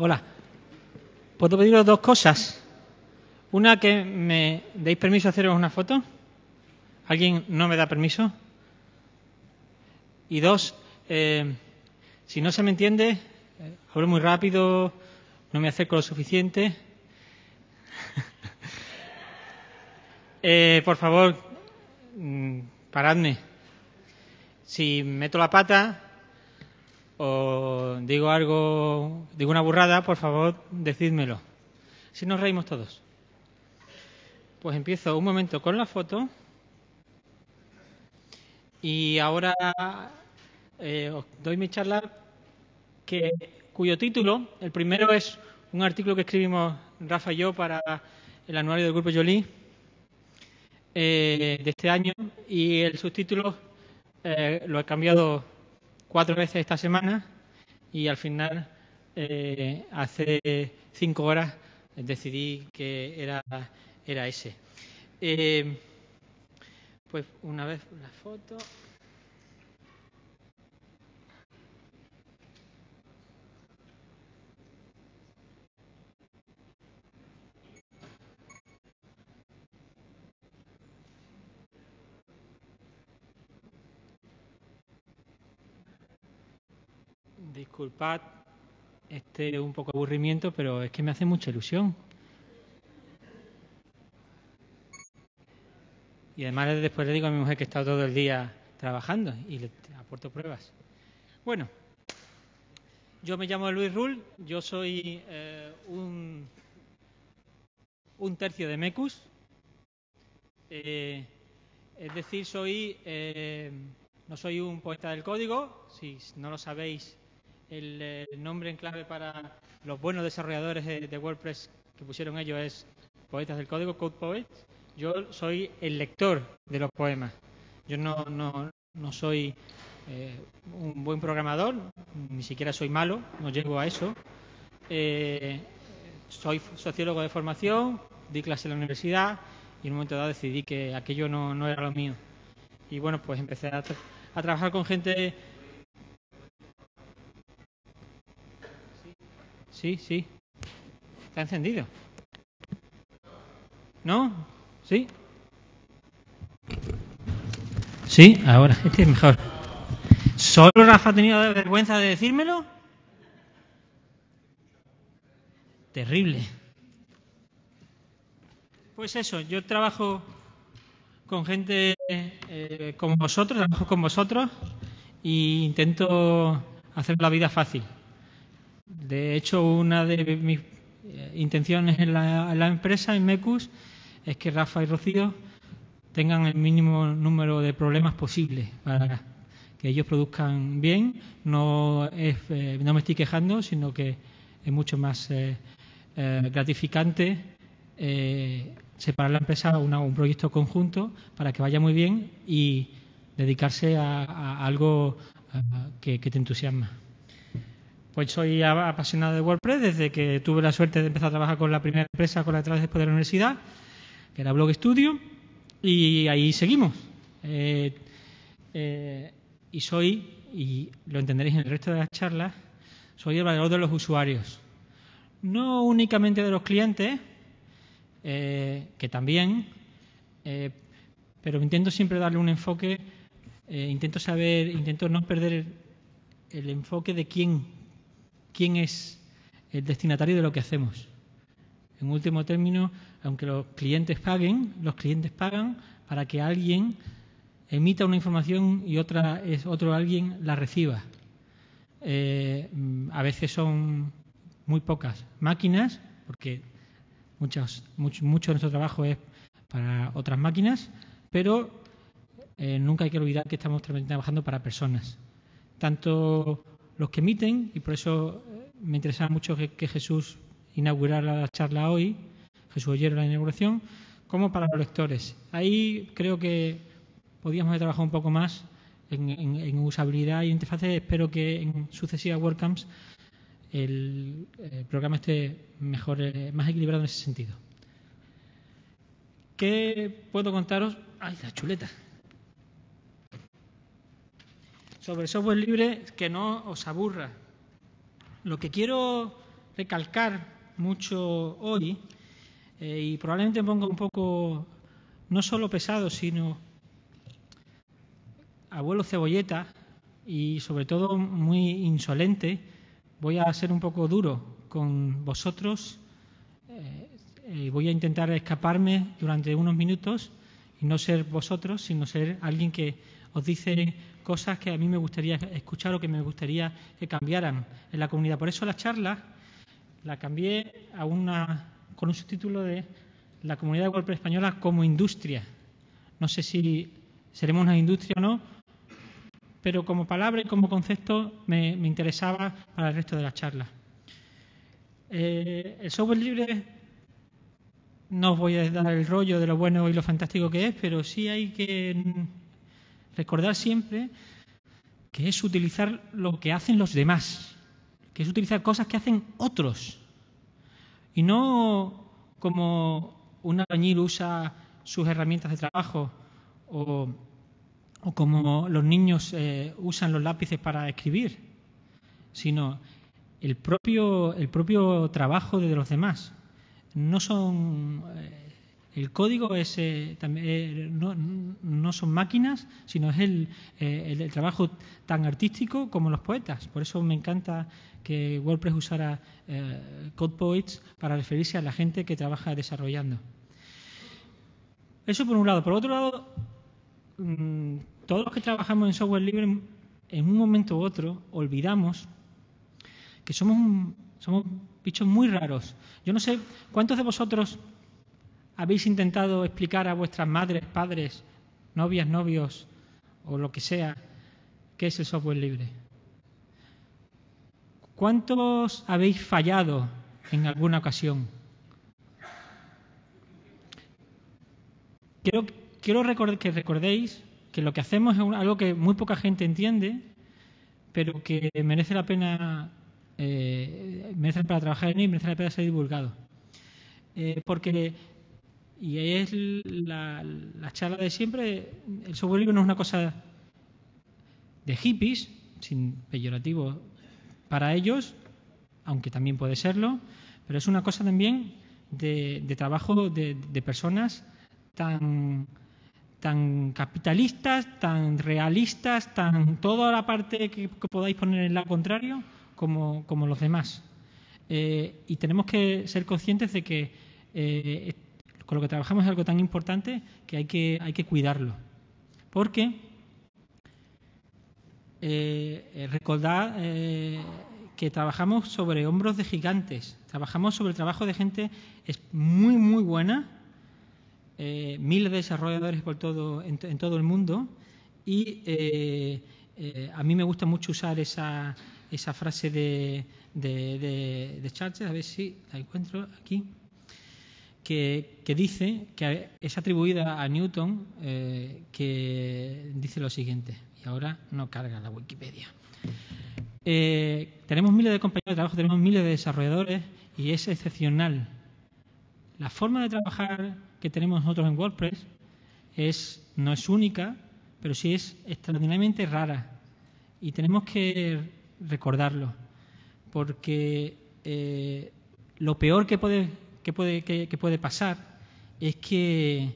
Hola. ¿Puedo pediros dos cosas? Una, que me deis permiso de haceros una foto. ¿Alguien no me da permiso? Y dos, si no se me entiende, hablo muy rápido, no me acerco lo suficiente. Por favor, paradme. Si meto la pata o digo algo, digo una burrada, por favor, decídmelo. Si nos reímos todos. Pues empiezo un momento con la foto. Y ahora os doy mi charla, cuyo título, el primero es un artículo que escribimos Rafa y yo para el anuario del Grupo Joly de este año, y el subtítulo lo he cambiado 4 veces esta semana y al final, hace 5 horas, decidí que era ese. Pues una vez la foto. Disculpad un poco aburrimiento, pero es que me hace mucha ilusión. Y además después le digo a mi mujer que he estado todo el día trabajando y le aporto pruebas. Bueno, yo me llamo Luis Rull, yo soy un tercio de Mecus. Es decir, no soy un poeta del código. Si no lo sabéis, el nombre en clave para los buenos desarrolladores de WordPress que pusieron ellos es poetas del código, Code Poets. Yo soy el lector de los poemas. Yo no soy un buen programador, ni siquiera soy malo, no llego a eso. Soy sociólogo de formación, di clase en la universidad y en un momento dado decidí que aquello no era lo mío. Y bueno, pues empecé a trabajar con gente. Sí. Está encendido. ¿No? ¿Sí? Sí, ahora. Este es mejor. ¿Solo Rafa ha tenido vergüenza de decírmelo? Terrible. Pues eso, yo trabajo con gente como vosotros, trabajo con vosotros e intento hacer la vida fácil. De hecho, una de mis intenciones en la empresa, en Mecus, es que Rafa y Rocío tengan el mínimo número de problemas posible para que ellos produzcan bien. No me estoy quejando, sino que es mucho más gratificante separar la empresa a un proyecto conjunto para que vaya muy bien y dedicarse a algo que te entusiasma. Pues soy apasionado de WordPress desde que tuve la suerte de empezar a trabajar con la primera empresa con la que trabajé después de la universidad, que era Blog Studio, y ahí seguimos. Y soy, y lo entenderéis en el resto de las charlas, soy el valor de los usuarios. No únicamente de los clientes, que también, pero intento siempre darle un enfoque, intento no perder el enfoque de quién es el destinatario de lo que hacemos. En último término, aunque los clientes pagan para que alguien emita una información y otro alguien la reciba. A veces son muy pocas máquinas, porque mucho de nuestro trabajo es para otras máquinas, pero nunca hay que olvidar que estamos trabajando para personas. Tanto los que emiten, y por eso me interesa mucho que Jesús inaugurara la charla hoy, Jesús Ollero la inauguración, como para los lectores. Ahí creo que podríamos haber trabajado un poco más en usabilidad y interfaces. Espero que en sucesivas WordCamps el programa esté mejor, más equilibrado en ese sentido. ¿Qué puedo contaros? ¡Ay, la chuleta! Sobre software libre, que no os aburra. Lo que quiero recalcar mucho hoy, y probablemente me ponga un poco, no solo pesado, sino abuelo cebolleta y sobre todo muy insolente. Voy a ser un poco duro con vosotros, voy a intentar escaparme durante unos minutos y no ser vosotros, sino ser alguien que os dice cosas que a mí me gustaría escuchar o que me gustaría que cambiaran en la comunidad. Por eso la charla la cambié con un subtítulo de La comunidad de WordPress española como industria. No sé si seremos una industria o no, pero como palabra y como concepto me interesaba para el resto de la charla. El software libre, no os voy a dar el rollo de lo bueno y lo fantástico que es, pero sí hay que recordar siempre que es utilizar lo que hacen los demás, que es utilizar cosas que hacen otros, y no como un albañil usa sus herramientas de trabajo o como los niños usan los lápices para escribir, sino el propio trabajo de los demás. No son el código es no son máquinas, sino es el trabajo tan artístico como los poetas. Por eso me encanta que WordPress usara Code Poets para referirse a la gente que trabaja desarrollando. Eso por un lado. Por otro lado, todos los que trabajamos en software libre, en un momento u otro, olvidamos que somos bichos muy raros. Yo no sé cuántos de vosotros habéis intentado explicar a vuestras madres, padres, novias, novios o lo que sea qué es el software libre. ¿Cuántos habéis fallado en alguna ocasión? Quiero que recordéis que lo que hacemos es algo que muy poca gente entiende, pero que merece la pena trabajar en él y merece la pena ser divulgado. Porque, y es la charla de siempre, el software libre no es una cosa de hippies, sin peyorativo para ellos, aunque también puede serlo, pero es una cosa también de trabajo de personas tan capitalistas, tan realistas, tan toda la parte que podáis poner en el lado contrario como los demás. Y tenemos que ser conscientes de que con lo que trabajamos es algo tan importante que hay que cuidarlo. Porque recordad que trabajamos sobre hombros de gigantes, trabajamos sobre el trabajo de gente muy, muy buena, miles de desarrolladores en todo el mundo, y a mí me gusta mucho usar esa frase de Churchill, a ver si la encuentro aquí, que dice, que es atribuida a Newton, que dice lo siguiente, y ahora no carga la Wikipedia. Tenemos miles de compañeros de trabajo, tenemos miles de desarrolladores y es excepcional. La forma de trabajar que tenemos nosotros en WordPress no es única, pero sí es extraordinariamente rara y tenemos que recordarlo, porque lo peor que puede pasar es que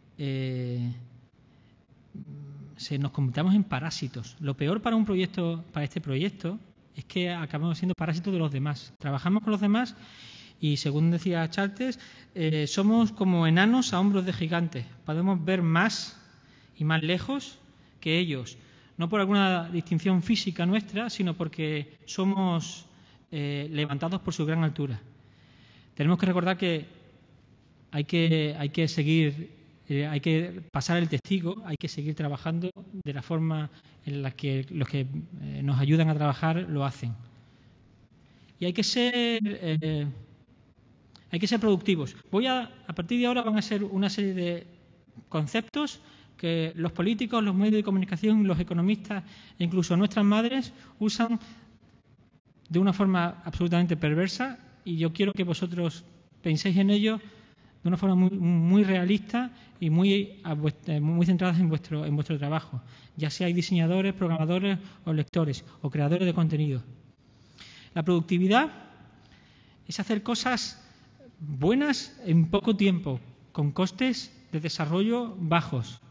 nos convirtamos en parásitos. Lo peor para este proyecto es que acabamos siendo parásitos de los demás. Trabajamos con los demás y, según decía Chartes, somos como enanos a hombros de gigantes. Podemos ver más y más lejos que ellos, no por alguna distinción física nuestra, sino porque somos levantados por su gran altura. Tenemos que recordar que hay que seguir, hay que pasar el testigo, hay que seguir trabajando de la forma en la que los que nos ayudan a trabajar lo hacen. Y hay que ser productivos. A partir de ahora van a ser una serie de conceptos que los políticos, los medios de comunicación, los economistas e incluso nuestras madres usan de una forma absolutamente perversa, y yo quiero que vosotros penséis en ello de una forma muy, muy realista y muy centradas en vuestro trabajo, ya seáis diseñadores, programadores o lectores o creadores de contenido. La productividad es hacer cosas buenas en poco tiempo, con costes de desarrollo bajos.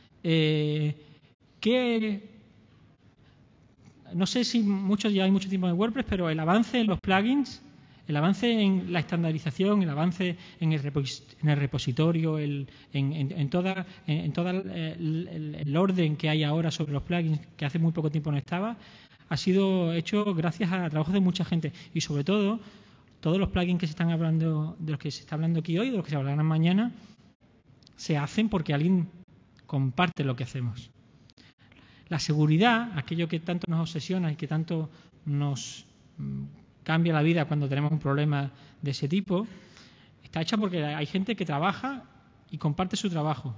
No sé si muchos lleváis mucho tiempo en WordPress, pero el avance en los plugins, el avance en la estandarización, el avance en el repositorio, en todo el orden que hay ahora sobre los plugins, que hace muy poco tiempo no estaba, ha sido hecho gracias a trabajo de mucha gente. Y sobre todo, todos los plugins que se están hablando, de los que se está hablando aquí hoy, de los que se hablarán mañana, se hacen porque alguien comparte lo que hacemos. La seguridad, aquello que tanto nos obsesiona y que tanto nos cambia la vida cuando tenemos un problema de ese tipo, está hecha porque hay gente que trabaja y comparte su trabajo.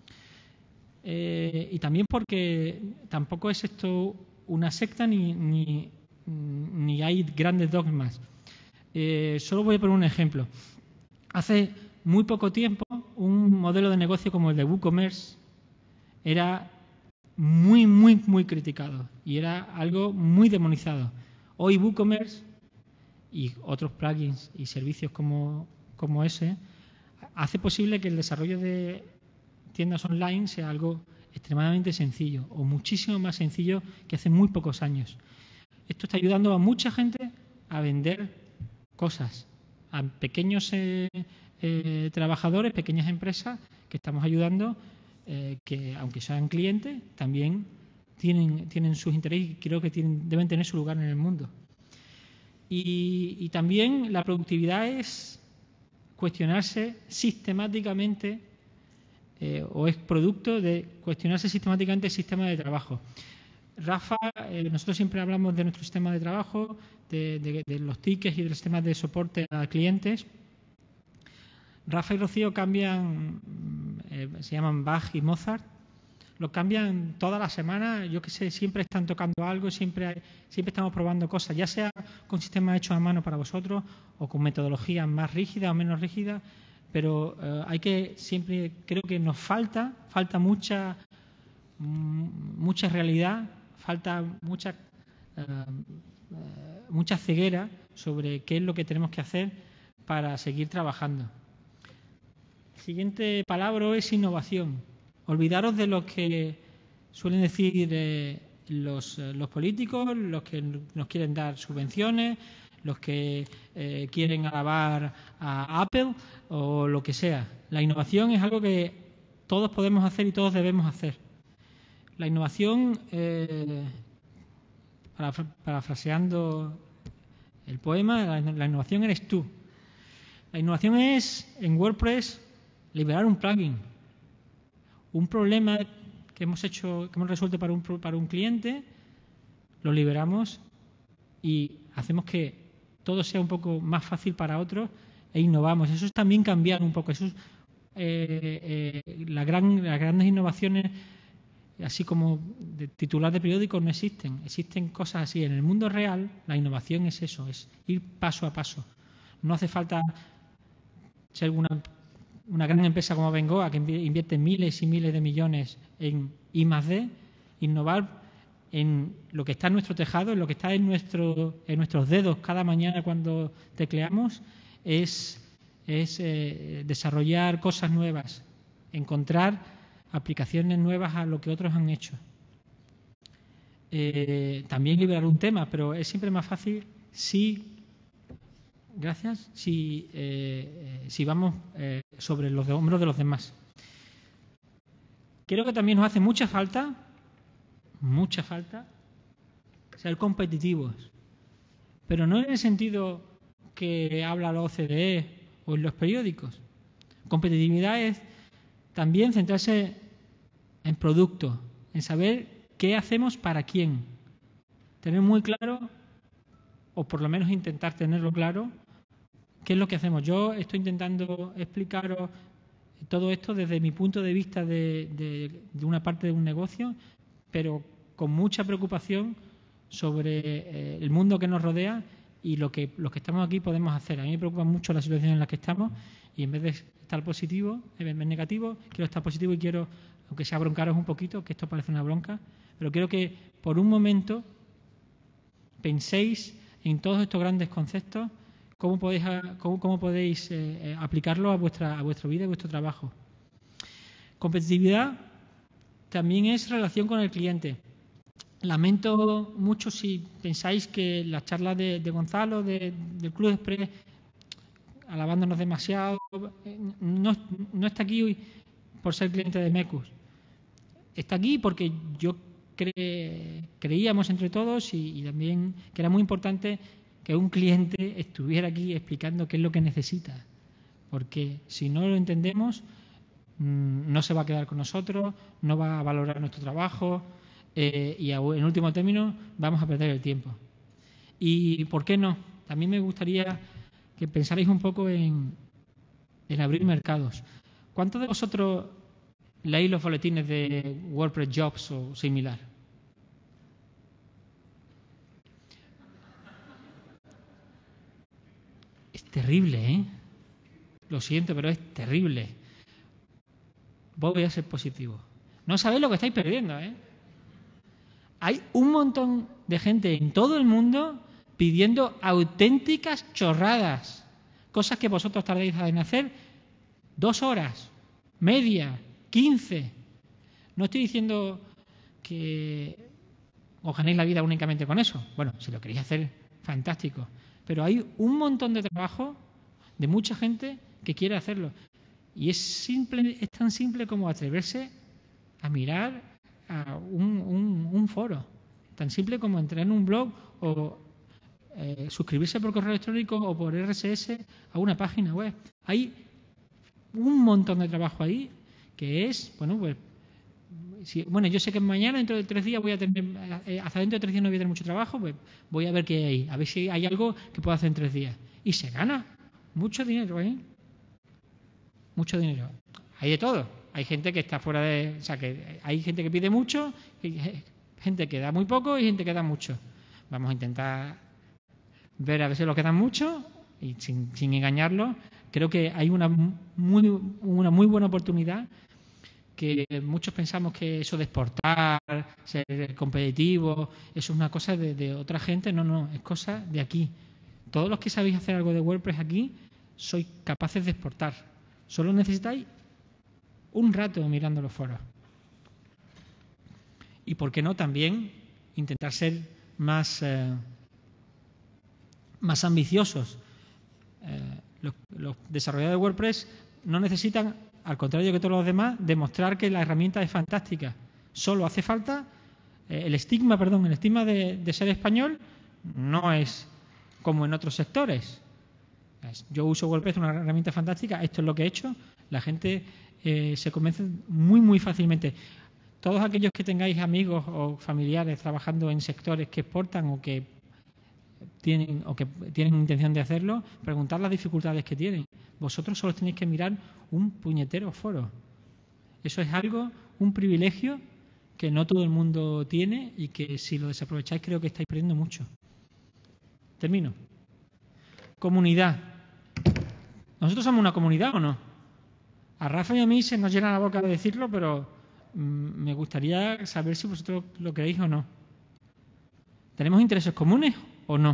Y también porque tampoco es esto una secta ni hay grandes dogmas. Solo voy a poner un ejemplo. Hace muy poco tiempo, un modelo de negocio como el de WooCommerce era muy criticado y era algo muy demonizado. Hoy WooCommerce y otros plugins y servicios como ese hace posible que el desarrollo de tiendas online sea algo extremadamente sencillo o muchísimo más sencillo que hace muy pocos años. Esto está ayudando a mucha gente a vender cosas, a pequeños trabajadores, pequeñas empresas que estamos ayudando, que aunque sean clientes, también tienen sus intereses y creo que deben tener su lugar en el mundo. Y también la productividad es cuestionarse sistemáticamente o es producto de cuestionarse sistemáticamente el sistema de trabajo. Rafa, nosotros siempre hablamos de nuestro sistema de trabajo, de los tickets y de los sistemas de soporte a clientes. Rafa y Rocío cambian, se llaman Bach y Mozart, lo cambian todas las semanas, yo que sé, siempre están tocando algo, siempre estamos probando cosas, ya sea con sistemas hechos a mano para vosotros o con metodologías más rígidas o menos rígidas, pero hay que siempre, creo que nos falta mucha realidad, falta mucha ceguera sobre qué es lo que tenemos que hacer para seguir trabajando. La siguiente palabra es innovación. Olvidaros de lo que suelen decir los políticos, los que nos quieren dar subvenciones, los que quieren alabar a Apple o lo que sea. La innovación es algo que todos podemos hacer y todos debemos hacer. La innovación, parafraseando el poema, la innovación eres tú. La innovación es, en WordPress, liberar un plugin. Un problema que hemos resuelto para un cliente, lo liberamos y hacemos que todo sea un poco más fácil para otros e innovamos. Eso es también cambiar un poco. Eso es, las grandes innovaciones, así como de titular de periódicos, no existen. Existen cosas así. En el mundo real, la innovación es eso, es ir paso a paso. No hace falta ser una gran empresa como Bengoa, que invierte miles y miles de millones en I+D. Innovar en lo que está en nuestro tejado, en lo que está en nuestros dedos cada mañana cuando tecleamos, es desarrollar cosas nuevas, encontrar aplicaciones nuevas a lo que otros han hecho. También liberar un tema, pero es siempre más fácil si vamos sobre los hombros de los demás. Creo que también nos hace mucha falta ser competitivos, pero no en el sentido que habla la OCDE o en los periódicos. Competitividad es también centrarse en producto, en saber qué hacemos para quién. Tener muy claro, o por lo menos intentar tenerlo claro, qué es lo que hacemos. Yo estoy intentando explicaros todo esto desde mi punto de vista de una parte de un negocio, pero con mucha preocupación sobre el mundo que nos rodea y los que estamos aquí podemos hacer. A mí me preocupa mucho la situación en la que estamos y en vez de estar positivo, en vez de negativo, quiero estar positivo y quiero, aunque sea broncaros un poquito, que esto parece una bronca, pero quiero que por un momento penséis en todos estos grandes conceptos cómo podéis aplicarlo a vuestra vida y vuestro trabajo. Competitividad también es relación con el cliente. Lamento mucho si pensáis que las charlas de Gonzalo, del Club Express, alabándonos demasiado, no está aquí por ser cliente de Mecus. Está aquí porque yo creíamos entre todos y también que era muy importante que un cliente estuviera aquí explicando qué es lo que necesita. Porque si no lo entendemos, no se va a quedar con nosotros, no va a valorar nuestro trabajo y en último término vamos a perder el tiempo. Y ¿por qué no? También me gustaría que pensarais un poco en abrir mercados. ¿Cuántos de vosotros leéis los boletines de WordPress Jobs o similar? Es terrible, ¿eh? Lo siento, pero es terrible. Voy a ser positivo. No sabéis lo que estáis perdiendo, ¿eh? Hay un montón de gente en todo el mundo pidiendo auténticas chorradas. Cosas que vosotros tardéis en hacer 2 horas, media, 15. No estoy diciendo que os ganéis la vida únicamente con eso. Bueno, si lo queréis hacer, fantástico. Pero hay un montón de trabajo de mucha gente que quiere hacerlo. Y es tan simple como atreverse a mirar a un foro. Tan simple como entrar en un blog o suscribirse por correo electrónico o por RSS a una página web. Hay un montón de trabajo ahí que es, yo sé que mañana, dentro de 3 días voy a tener, hasta dentro de 3 días no voy a tener mucho trabajo, pues voy a ver qué hay, a ver si hay algo que puedo hacer en 3 días. Y se gana mucho dinero, ¿eh? Mucho dinero. Hay de todo. Hay gente que está fuera de... O sea, que hay gente que pide mucho, gente que da muy poco y gente que da mucho. Vamos a intentar ver a ver si los que dan mucho y sin engañarlos. Creo que hay una muy buena oportunidad, que muchos pensamos que eso de exportar, ser competitivo, eso es una cosa de otra gente. No, es cosa de aquí. Todos los que sabéis hacer algo de WordPress aquí sois capaces de exportar. Solo necesitáis un rato mirando los foros. Y por qué no también intentar ser más ambiciosos. Los desarrolladores de WordPress no necesitan, al contrario que todos los demás, demostrar que la herramienta es fantástica. Solo hace falta el estigma de ser español no es como en otros sectores. Yo uso WordPress, una herramienta fantástica, esto es lo que he hecho. La gente se convence muy fácilmente. Todos aquellos que tengáis amigos o familiares trabajando en sectores que exportan o que tienen intención de hacerlo, preguntad las dificultades que tienen. Vosotros solo tenéis que mirar un puñetero foro. Eso es un privilegio que no todo el mundo tiene y que si lo desaprovecháis creo que estáis perdiendo mucho. Termino. Comunidad. ¿Nosotros somos una comunidad o no? A Rafa y a mí se nos llena la boca de decirlo, pero me gustaría saber si vosotros lo creéis o no. ¿Tenemos intereses comunes o no?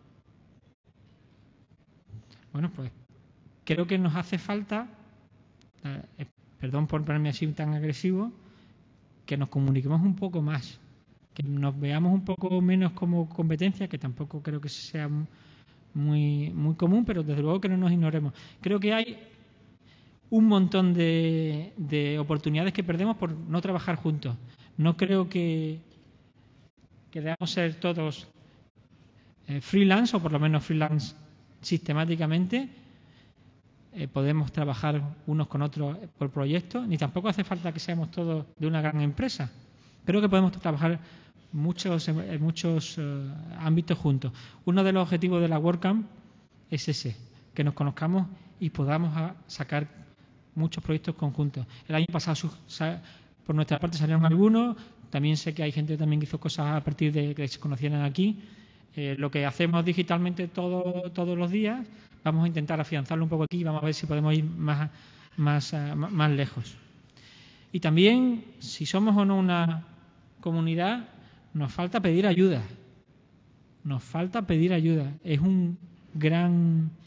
Bueno, pues creo que nos hace falta, perdón por ponerme así tan agresivo, que nos comuniquemos un poco más, que nos veamos un poco menos como competencia, que tampoco creo que sea muy común, pero desde luego que no nos ignoremos. Creo que hay un montón de oportunidades que perdemos por no trabajar juntos. No creo que debamos ser todos freelance, o por lo menos freelance sistemáticamente. Podemos trabajar unos con otros por proyectos, ni tampoco hace falta que seamos todos de una gran empresa. Creo que podemos trabajar en muchos ámbitos juntos. Uno de los objetivos de la WordCamp es ese, que nos conozcamos y podamos sacar muchos proyectos conjuntos. El año pasado, por nuestra parte, salieron algunos. También sé que hay gente también que hizo cosas a partir de que se conocieran aquí. Lo que hacemos digitalmente todos los días, vamos a intentar afianzarlo un poco aquí y vamos a ver si podemos ir más lejos. Y también, si somos o no una comunidad, nos falta pedir ayuda. Es un gran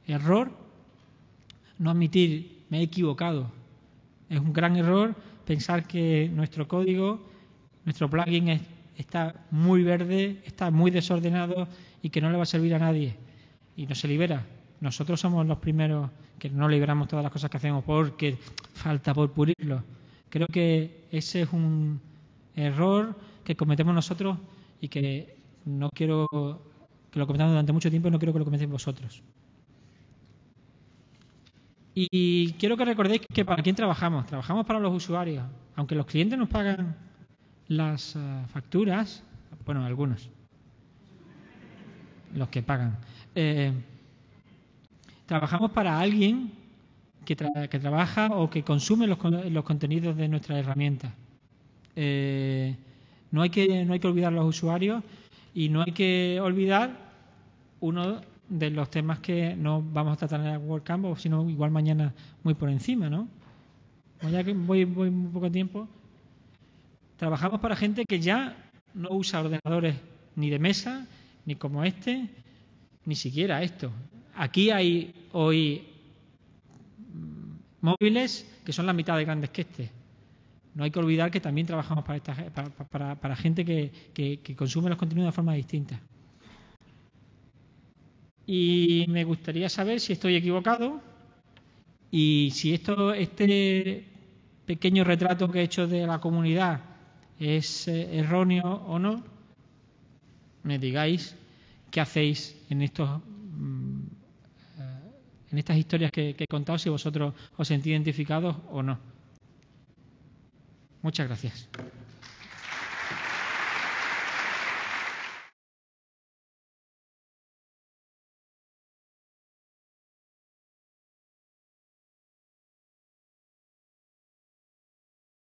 error no admitir me he equivocado. Es un gran error pensar que nuestro código, nuestro plugin está muy verde, está muy desordenado y que no le va a servir a nadie. Y no se libera. Nosotros somos los primeros que no liberamos todas las cosas que hacemos porque falta por pulirlo. Creo que ese es un error que cometemos nosotros y que no quiero que lo cometamos durante mucho tiempo y no quiero que lo cometáis vosotros. Y quiero que recordéis que para quién trabajamos. Trabajamos para los usuarios. Aunque los clientes nos pagan las facturas, bueno, algunos, los que pagan. Trabajamos para alguien que trabaja o que consume los contenidos de nuestras herramientas. No hay que olvidar los usuarios y no hay que olvidar uno de los temas que no vamos a tratar en el WordCamp, sino igual mañana muy por encima, ¿no? Ya que voy muy poco tiempo. Trabajamos para gente que ya no usa ordenadores ni de mesa, ni como este, ni siquiera esto. Aquí hay hoy móviles que son la mitad de grandes que este. No hay que olvidar que también trabajamos para gente que consume los contenidos de forma distinta. Y me gustaría saber si estoy equivocado y si este pequeño retrato que he hecho de la comunidad es erróneo o no. Me digáis qué hacéis en estas historias que he contado, si vosotros os sentís identificados o no. Muchas gracias.